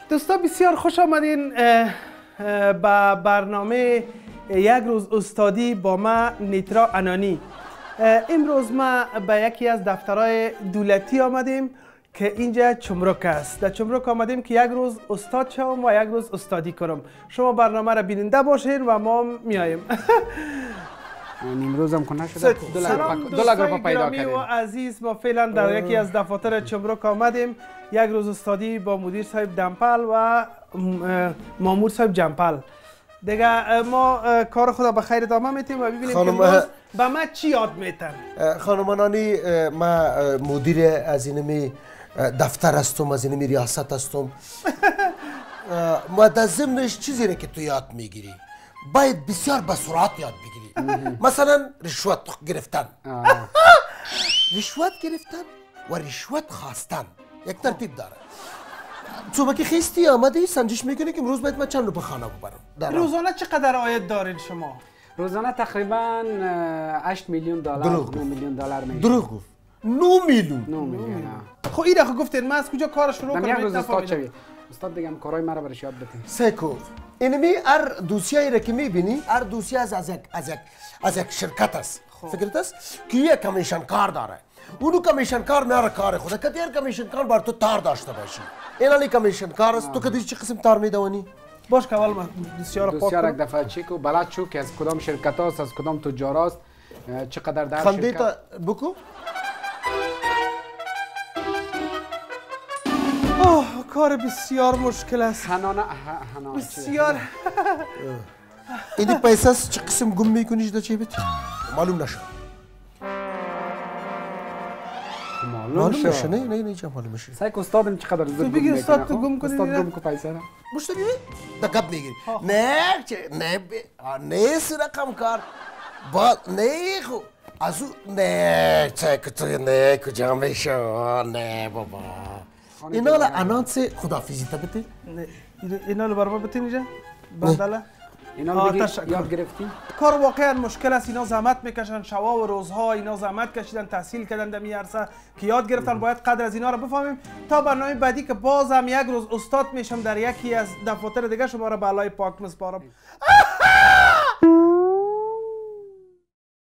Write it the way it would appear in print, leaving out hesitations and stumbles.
دوستان بسیار خوش آمدین به برنامه یک روز استادی با ما نیترا انانی. امروز ما به یکی از دفترهای دولتی آمدیم که اینجا چمرک است. در چمرک آمدیم که یک روز استاد شوم و یک روز استادی کنم. شما برنامه را بیننده باشین و ما میاییم. امروز هم کنه شده دوستان گرامی و عزیز، ما فعلا در یکی از دفاتر چمرک آمدیم یک روز استادی با مدیر صاحب دمپل و مامور صاحب جمپل. دیگه ما کار خدا به خیر ادامه میتیم و ببینیم که امروز به ما چی یاد میتن. خانم انانی، ما مدیر از اینمی دفتر هستم، از اینمی ریاست هستم. ما در ضمنش چیزی را که تو یاد میگیری باید بسیار به سرعت یاد بگیری. مثلا رشوت گرفتن، رشوت گرفتن و رشوت خواستن یک ترتیب داره. صبح که خیستی آمده سنجش میکنی که امروز باید من چند رو به خانه ببرم. روزانه چقدر عاید دارین شما؟ روزانه تقریبا 8 میلیون دلار، 9 میلیون دلار میشه. دروغ گفت. 9 میلیون. 9 میلیون. خب این رخ گفتین من از کجا کار شروع کنم؟ یک روز استاد شوی. استاد دیگه هم کارهای مرا برش یاد بده. سیکو اینمی هر دوسیه را که میبینی، هر دوسیه از یک شرکت است. فکرت است که یک کمیشن کار داره. اونو کمیشن کار میاره کار خود. که دیگر کمیشن کار بر تو تار داشته باشی. اینالی کمیشن کار است. تو کدی چه قسم تار میدونی؟ باش که اول من دوسیه را پاک کنم. یک دفعه چک و بلد شو که از کدام شرکت است، از کدام تجار است، چقدر در خنده تا بکو. کار بسیار مشکل است. حنانه بسیار. این پیسه چه قسم گم میکنیش در جیبت؟ معلوم نشد. معلوم نشه. نه چه معلوم میشه. سعی استادم چقدر زود بگی استاد تو گم کنی. استاد گم کو پیسه را. مشت میگی؟ دقت میگیری. نه رقم کار. با نه خو از نه چه تو نه کجا میشه؟ نه بابا. اینا لا انانس خدافیزی تا بده. اینا رو برام بتین اینجا. بندلا. اینا رو یاد گرفتیم. کار واقعا مشکل است. اینا زحمت میکشن شبا و روزها، اینا زحمت کشیدن تحصیل کردن در میارسه که یاد گرفتن. باید قدر از اینا رو بفهمیم تا برنامه بعدی که بازم یک روز استاد میشم در یکی از دفاتر دیگه شما را به الله پاک میسپارم.